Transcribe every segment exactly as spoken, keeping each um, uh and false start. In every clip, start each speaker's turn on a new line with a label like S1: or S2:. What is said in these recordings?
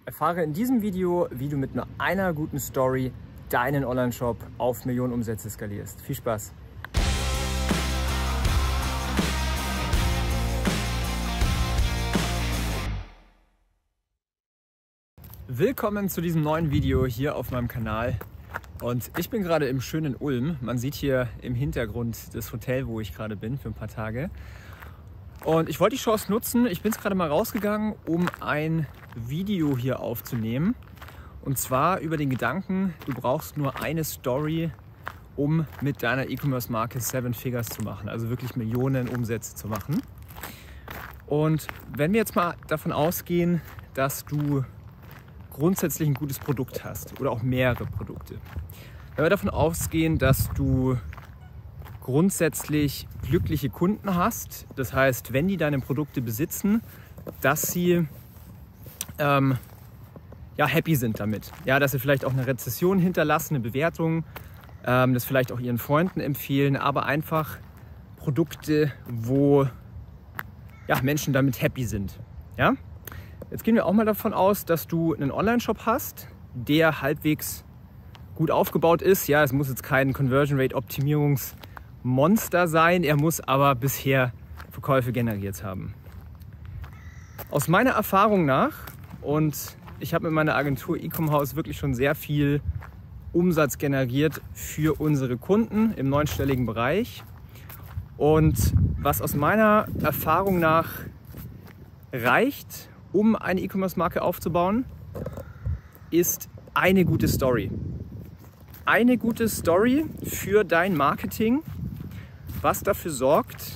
S1: Erfahre in diesem Video, wie du mit nur einer guten Story deinen Online-Shop auf Millionen Umsätze skalierst. Viel Spaß! Willkommen zu diesem neuen Video hier auf meinem Kanal. Und ich bin gerade im schönen Ulm. Man sieht hier im Hintergrund das Hotel, wo ich gerade bin für ein paar Tage. Und ich wollte die Chance nutzen, ich bin jetzt gerade mal rausgegangen, um ein Video hier aufzunehmen. Und zwar über den Gedanken, du brauchst nur eine Story, um mit deiner E-Commerce-Marke Seven Figures zu machen, also wirklich Millionen Umsätze zu machen. Und wenn wir jetzt mal davon ausgehen, dass du grundsätzlich ein gutes Produkt hast oder auch mehrere Produkte. Wenn wir davon ausgehen, dass du grundsätzlich glückliche Kunden hast, das heißt, wenn die deine Produkte besitzen, dass sie ähm, ja, happy sind damit. Ja, dass sie vielleicht auch eine Rezession hinterlassen, eine Bewertung, ähm, das vielleicht auch ihren Freunden empfehlen, aber einfach Produkte, wo ja, Menschen damit happy sind. Ja? Jetzt gehen wir auch mal davon aus, dass du einen Online-Shop hast, der halbwegs gut aufgebaut ist. Ja, es muss jetzt kein Conversion Rate Optimierungsmonster sein, er muss aber bisher Verkäufe generiert haben. Aus meiner Erfahrung nach, und ich habe mit meiner Agentur Ecomhouse wirklich schon sehr viel Umsatz generiert für unsere Kunden im neunstelligen Bereich. Und was aus meiner Erfahrung nach reicht, um eine E-Commerce-Marke aufzubauen, ist eine gute Story. Eine gute Story für dein Marketing, was dafür sorgt,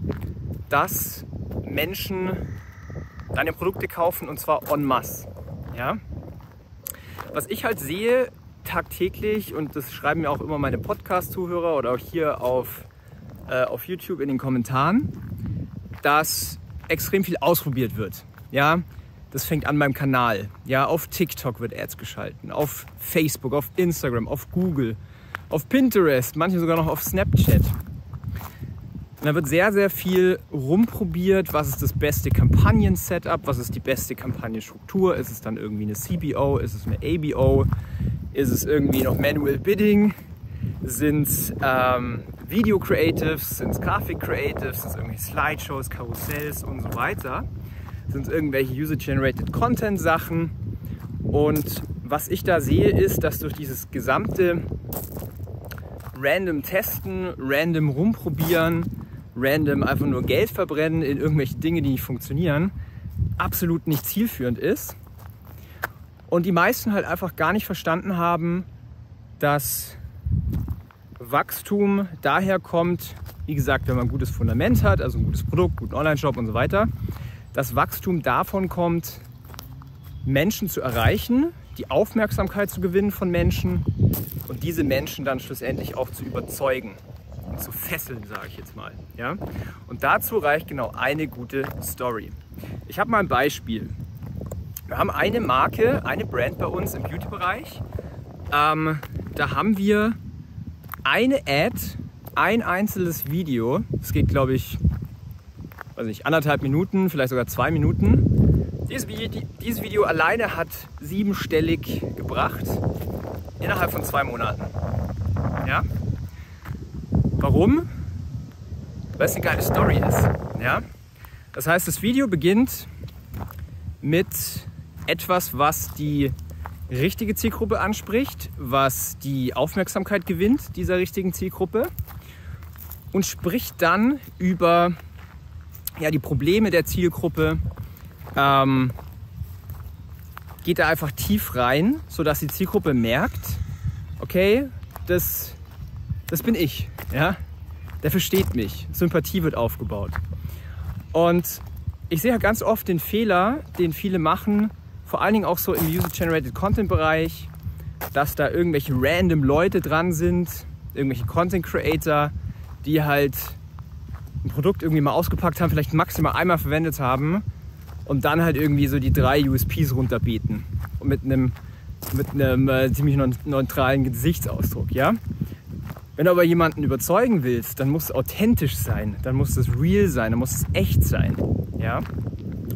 S1: dass Menschen deine Produkte kaufen, und zwar en masse. Ja? Was ich halt sehe tagtäglich, und das schreiben mir auch immer meine Podcast-Zuhörer oder auch hier auf, äh, auf YouTube in den Kommentaren, dass extrem viel ausprobiert wird. Ja, das fängt an beim Kanal. Ja, auf TikTok wird Ads geschalten, auf Facebook, auf Instagram, auf Google, auf Pinterest, manche sogar noch auf Snapchat. Und da wird sehr, sehr viel rumprobiert. Was ist das beste Kampagnen-Setup? Was ist die beste Kampagnenstruktur? Ist es dann irgendwie eine C B O? Ist es eine A B O? Ist es irgendwie noch Manual Bidding? Sind es ähm, Video-Creatives? Sind es Grafik-Creatives? Sind es irgendwelche Slideshows, Karussells und so weiter? Sind es irgendwelche User-Generated Content-Sachen? Und was ich da sehe, ist, dass durch dieses gesamte random Testen, random rumprobieren, random einfach nur Geld verbrennen in irgendwelche Dinge, die nicht funktionieren, absolut nicht zielführend ist. Und die meisten halt einfach gar nicht verstanden haben, dass Wachstum daher kommt, wie gesagt, wenn man ein gutes Fundament hat, also ein gutes Produkt, guten Online-Shop und so weiter, dass Wachstum davon kommt, Menschen zu erreichen, die Aufmerksamkeit zu gewinnen von Menschen und diese Menschen dann schlussendlich auch zu überzeugen und zu fesseln, sage ich jetzt mal. Ja? Und dazu reicht genau eine gute Story. Ich habe mal ein Beispiel. Wir haben eine Marke, eine Brand bei uns im Beauty-Bereich. Ähm, da haben wir eine Ad, ein einzelnes Video. Es geht, glaube ich, weiß nicht, anderthalb Minuten, vielleicht sogar zwei Minuten. Dieses Video, dieses Video alleine hat siebenstellig gebracht innerhalb von zwei Monaten. Ja? Warum? Weil es eine geile Story ist. Ja? Das heißt, das Video beginnt mit etwas, was die richtige Zielgruppe anspricht, was die Aufmerksamkeit gewinnt dieser richtigen Zielgruppe und spricht dann über ja, die Probleme der Zielgruppe, ähm, geht da einfach tief rein, sodass die Zielgruppe merkt, okay, das, das bin ich, ja? Der versteht mich, Sympathie wird aufgebaut. Und ich sehe ja ganz oft den Fehler, den viele machen, vor allen Dingen auch so im User-Generated Content-Bereich, dass da irgendwelche random Leute dran sind, irgendwelche Content-Creator, die halt ein Produkt irgendwie mal ausgepackt haben, vielleicht maximal einmal verwendet haben und dann halt irgendwie so die drei U S Ps runterbeten und mit einem, mit einem äh, ziemlich neutralen Gesichtsausdruck, ja? Wenn du aber jemanden überzeugen willst, dann muss es authentisch sein, dann muss es real sein, dann muss es echt sein, ja?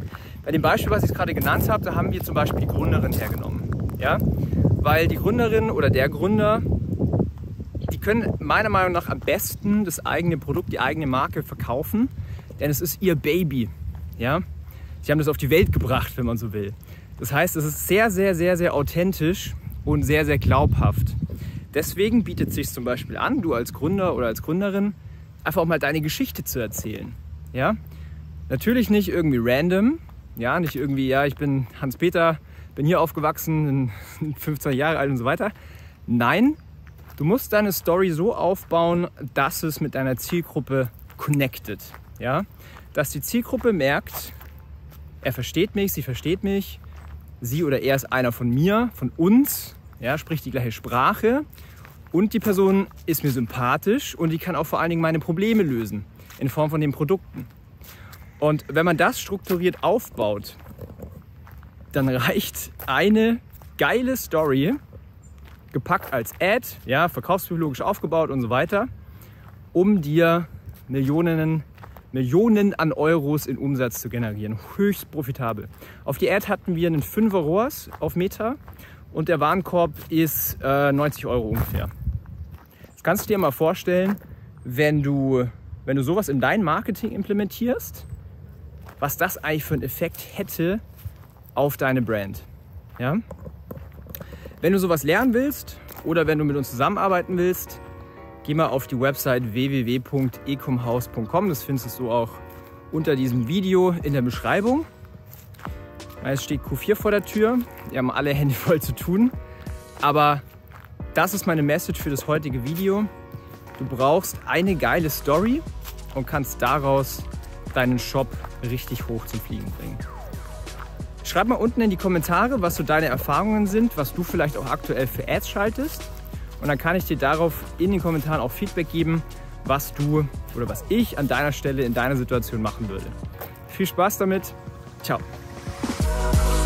S1: Bei dem Beispiel, was ich gerade genannt habe, da haben wir zum Beispiel die Gründerin hergenommen. Ja? Weil die Gründerin oder der Gründer, die können meiner Meinung nach am besten das eigene Produkt, die eigene Marke verkaufen, denn es ist ihr Baby. Ja? Sie haben das auf die Welt gebracht, wenn man so will. Das heißt, es ist sehr, sehr, sehr, sehr authentisch und sehr, sehr glaubhaft. Deswegen bietet es sich zum Beispiel an, du als Gründer oder als Gründerin, einfach auch mal deine Geschichte zu erzählen. Ja? Natürlich nicht irgendwie random, ja, nicht irgendwie, ja, ich bin Hans-Peter, bin hier aufgewachsen, fünfzehn Jahre alt und so weiter. Nein, du musst deine Story so aufbauen, dass es mit deiner Zielgruppe connected. Ja? Dass die Zielgruppe merkt, er versteht mich, sie versteht mich, sie oder er ist einer von mir, von uns, ja, spricht die gleiche Sprache und die Person ist mir sympathisch und die kann auch vor allen Dingen meine Probleme lösen in Form von den Produkten. Und wenn man das strukturiert aufbaut, dann reicht eine geile Story, gepackt als Ad, ja, verkaufspsychologisch aufgebaut und so weiter, um dir Millionen, Millionen an Euros in Umsatz zu generieren. Höchst profitabel. Auf die Ad hatten wir einen fünfer R O A S auf Meta und der Warenkorb ist äh, neunzig Euro ungefähr. Das kannst du dir mal vorstellen, wenn du, wenn du sowas in dein Marketing implementierst, was das eigentlich für einen Effekt hätte auf deine Brand. Ja? Wenn du sowas lernen willst oder wenn du mit uns zusammenarbeiten willst, geh mal auf die Website w w w punkt ecomhouse punkt com. Das findest du auch unter diesem Video in der Beschreibung. Es steht Q vier vor der Tür. Wir haben alle Hände voll zu tun. Aber das ist meine Message für das heutige Video. Du brauchst eine geile Story und kannst daraus deinen Shop richtig hoch zum Fliegen bringen. Schreib mal unten in die Kommentare, was so deine Erfahrungen sind, was du vielleicht auch aktuell für Ads schaltest. Und dann kann ich dir darauf in den Kommentaren auch Feedback geben, was du oder was ich an deiner Stelle in deiner Situation machen würde. Viel Spaß damit. Ciao.